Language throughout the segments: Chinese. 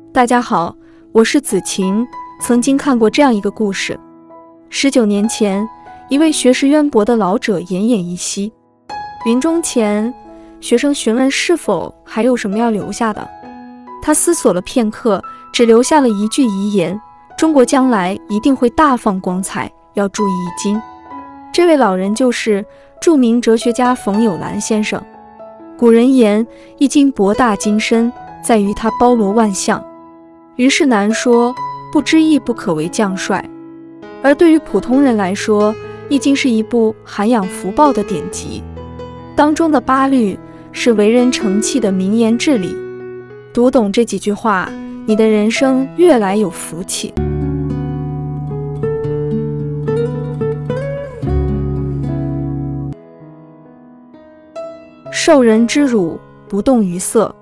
大家好，我是子晴。曾经看过这样一个故事：19年前，一位学识渊博的老者奄奄一息，临终前，学生询问是否还有什么要留下的。他思索了片刻，只留下了一句遗言：中国将来一定会大放光彩，要注意易经。这位老人就是著名哲学家冯友兰先生。古人言，易经博大精深，在于它包罗万象，于是难说，不知易不可为将帅。而对于普通人来说，易经是一部涵养福报的典籍，当中的八律是为人成器的名言至理。读懂这几句话，你的人生越来有福气。受人之辱，不动于色。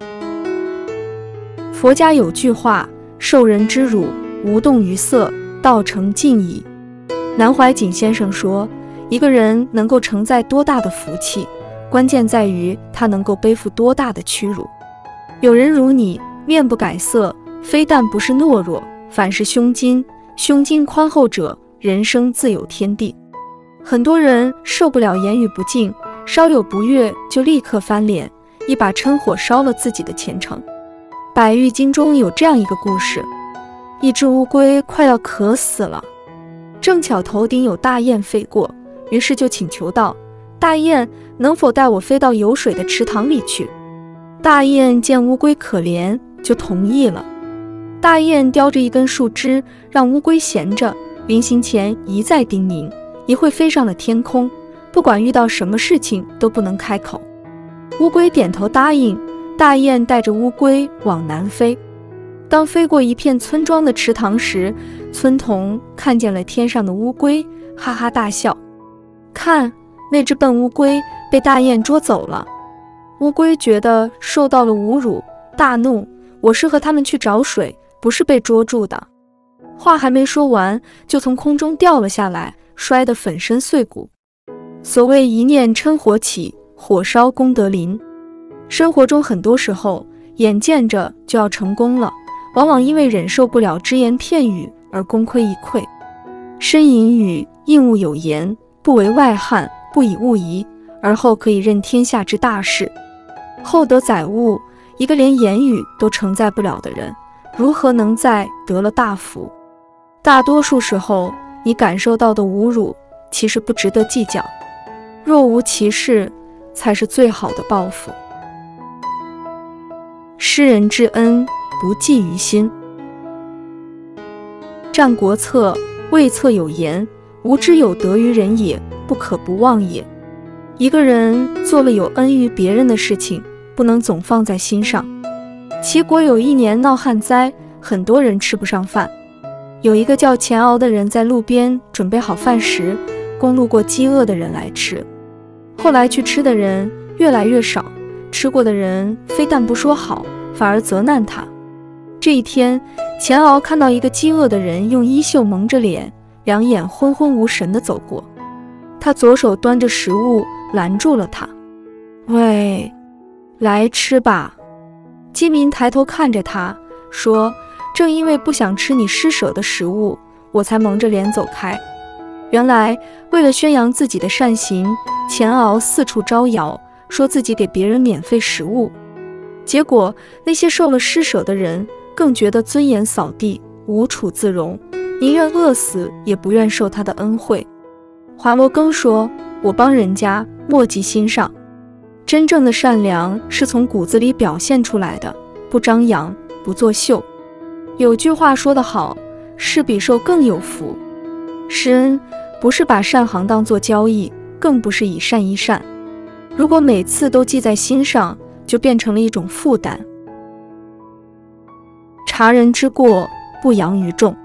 佛家有句话：受人之辱，无动于色，道成尽矣。南怀瑾先生说，一个人能够承载多大的福气，关键在于他能够背负多大的屈辱。有人辱你，面不改色，非但不是懦弱，反是胸襟。胸襟宽厚者，人生自有天地。很多人受不了言语不敬，稍有不悦就立刻翻脸，一把嗔火烧了自己的前程。百喻经中有这样一个故事：一只乌龟快要渴死了，正巧头顶有大雁飞过，于是就请求道：大雁，能否带我飞到有水的池塘里去？大雁见乌龟可怜，就同意了。大雁叼着一根树枝，让乌龟衔着，临行前一再叮咛，一会飞上了天空，不管遇到什么事情都不能开口。乌龟点头答应，大雁带着乌龟往南飞。当飞过一片村庄的池塘时，村童看见了天上的乌龟，哈哈大笑。看，那只笨乌龟被大雁捉走了。乌龟觉得受到了侮辱，大怒：我是和他们去找水，不是被捉住的。话还没说完，就从空中掉了下来，摔得粉身碎骨。所谓一念嗔火起，火烧功德林。生活中很多时候，眼见着就要成功了，往往因为忍受不了只言片语而功亏一篑。深隐语，应物有言，不为外汉，不以物疑，而后可以任天下之大事。厚德载物，一个连言语都承载不了的人，如何能载得了大福？大多数时候，你感受到的侮辱，其实不值得计较。若无其事，才是最好的报复。施人之恩，不计于心。战国策·魏策有言：吾之有德于人也，不可不忘也。一个人做了有恩于别人的事情，不能总放在心上。齐国有一年闹旱灾，很多人吃不上饭。有一个叫钱敖的人在路边准备好饭食，供路过饥饿的人来吃。后来去吃的人越来越少，吃过的人非但不说好，反而责难他。这一天，钱敖看到一个饥饿的人用衣袖蒙着脸，两眼昏昏无神地走过。他左手端着食物拦住了他：喂，来吃吧。饥民抬头看着他，说：正因为不想吃你施舍的食物，我才蒙着脸走开。原来为了宣扬自己的善行，钱敖四处招摇，说自己给别人免费食物。结果那些受了施舍的人更觉得尊严扫地，无处自容，宁愿饿死也不愿受他的恩惠。华罗庚说：我帮人家，莫记心上。真正的善良是从骨子里表现出来的，不张扬，不作秀。有句话说得好：施比受更有福。施恩不是把善行当作交易，更不是以善易善。如果每次都记在心上，就变成了一种负担。察人之过，不扬于众。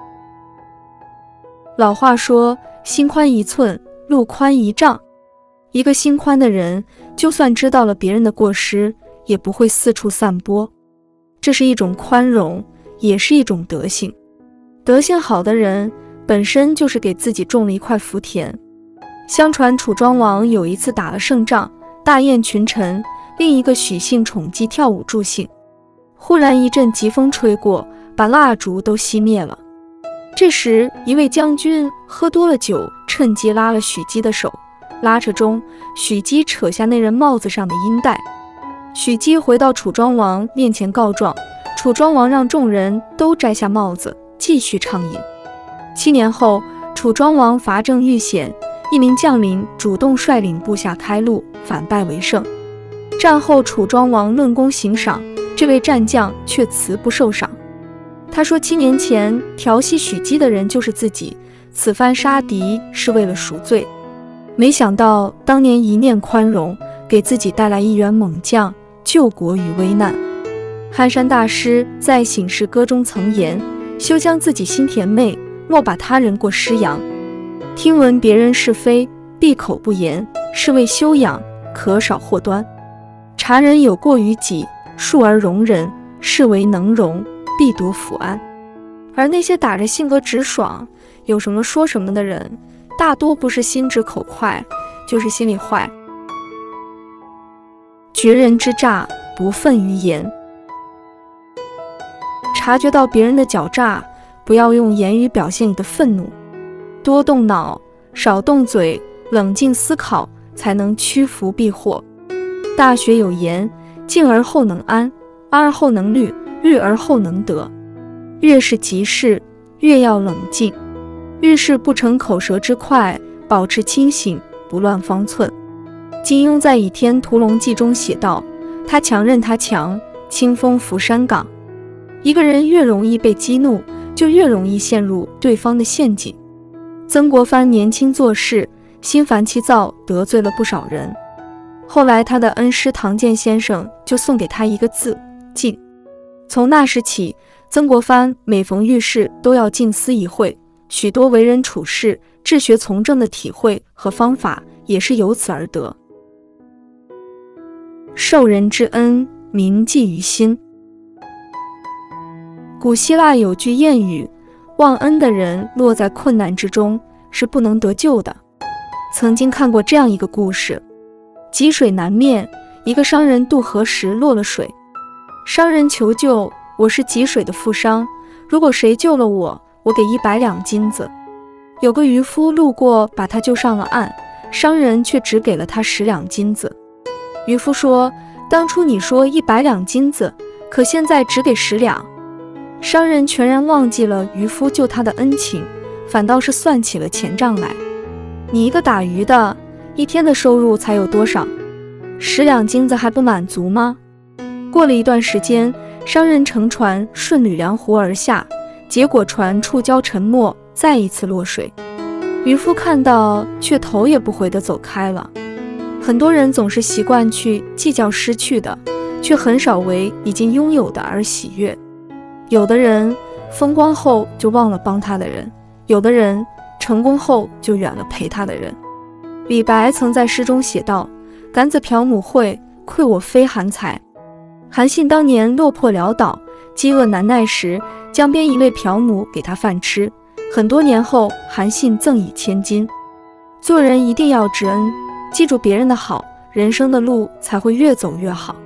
老话说：心宽一寸，路宽一丈。一个心宽的人，就算知道了别人的过失，也不会四处散播。这是一种宽容，也是一种德性。德性好的人，本身就是给自己种了一块福田。相传楚庄王有一次打了胜仗，大宴群臣，另一个许姓宠姬跳舞助兴。 忽然一阵疾风吹过，把蜡烛都熄灭了。这时一位将军喝多了酒，趁机拉了许姬的手，拉扯中，许姬扯下那人帽子上的缨带。许姬回到楚庄王面前告状，楚庄王让众人都摘下帽子，继续畅饮。7年后，楚庄王伐郑遇险，一名将领主动率领部下开路，反败为胜。战后楚庄王论功行赏，这位战将却辞不受赏。他说7年前调戏许姬的人就是自己，此番杀敌是为了赎罪。没想到当年一念宽容，给自己带来一员猛将，救国于危难。憨山大师在《醒世歌》中曾言：休将自己心甜媚，莫把他人过失扬。听闻别人是非，闭口不言，是谓修养，可少祸端。察人有过于己，恕而容人，是为能容，必夺福安。而那些打着性格直爽，有什么说什么的人，大多不是心直口快，就是心里坏。绝人之诈，不愤于言。察觉到别人的狡诈，不要用言语表现你的愤怒，多动脑，少动嘴，冷静思考，才能驱福避祸。大学有言：静而后能安，安而后能虑，虑而后能得。越是急事，越要冷静，遇事不逞口舌之快，保持清醒，不乱方寸。金庸在《倚天屠龙记》中写道：他强任他强，清风拂山岗。一个人越容易被激怒，就越容易陷入对方的陷阱。曾国藩年轻做事，心烦气躁，得罪了不少人。后来他的恩师唐建先生就送给他一个字：静。从那时起，曾国藩每逢遇事都要静思一会，许多为人处事、治学从政的体会和方法也是由此而得。受人之恩，铭记于心。古希腊有句谚语：忘恩的人落在困难之中，是不能得救的。曾经看过这样一个故事：积水难面，一个商人渡河时落了水。商人求救：我是积水的富商，如果谁救了我，我给100两金子。有个渔夫路过，把他救上了岸，商人却只给了他10两金子。渔夫说：当初你说100两金子，可现在只给10两。商人全然忘记了渔夫救他的恩情，反倒是算起了钱账来。你一个打鱼的，一天的收入才有多少？10两金子还不满足吗？过了一段时间，商人乘船顺吕梁湖而下，结果船触礁沉没，再一次落水。渔夫看到，却头也不回地走开了。很多人总是习惯去计较失去的，却很少为已经拥有的而喜悦。有的人风光后就忘了帮他的人，有的人成功后就远了陪他的人。李白曾在诗中写道：感子朴母惠，愧我非韩才。韩信当年落魄潦倒，饥饿难耐时，江边一位朴母给他饭吃，很多年后韩信赠以千金。做人一定要知恩，记住别人的好，人生的路才会越走越好。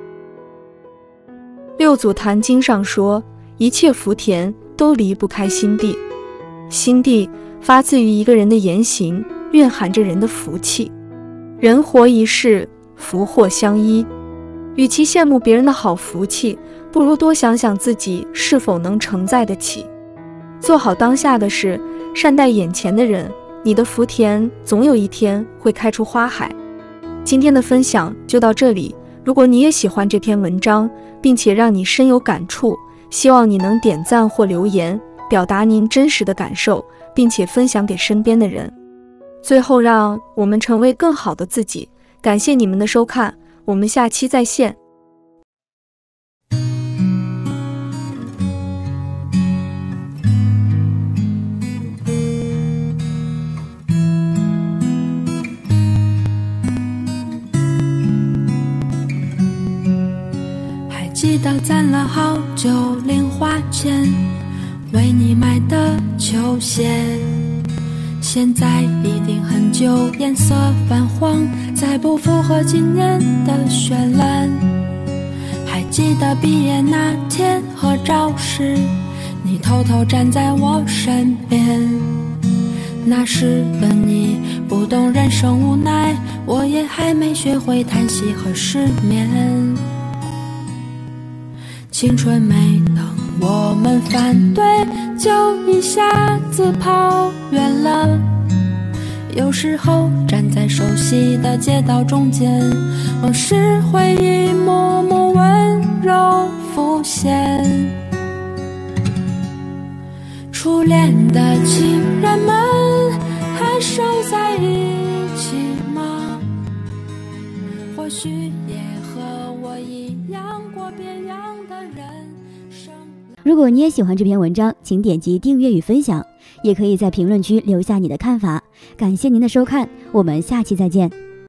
六祖坛经上说，一切福田都离不开心地。心地发自于一个人的言行，蕴含着人的福气。人活一世，福祸相依。与其羡慕别人的好福气，不如多想想自己是否能承载得起。做好当下的事，善待眼前的人，你的福田总有一天会开出花海。今天的分享就到这里，如果你也喜欢这篇文章，并且让你深有感触，希望你能点赞或留言，表达您真实的感受，并且分享给身边的人。最后，让我们成为更好的自己。感谢你们的收看，我们下期再见。 记得攒了好久零花钱，为你买的球鞋，现在一定很旧，颜色泛黄，再不符合今年的绚烂。还记得毕业那天合照时，你偷偷站在我身边。那时的你不懂人生无奈，我也还没学会叹息和失眠。青春没等我们反对，就一下子跑远了。有时候站在熟悉的街道中间，往事会一幕幕温柔浮现。初恋的情人们还守在一起吗？或许也和我一样过别样的人生。 如果你也喜欢这篇文章，请点击订阅与分享，也可以在评论区留下你的看法。感谢您的收看，我们下期再见。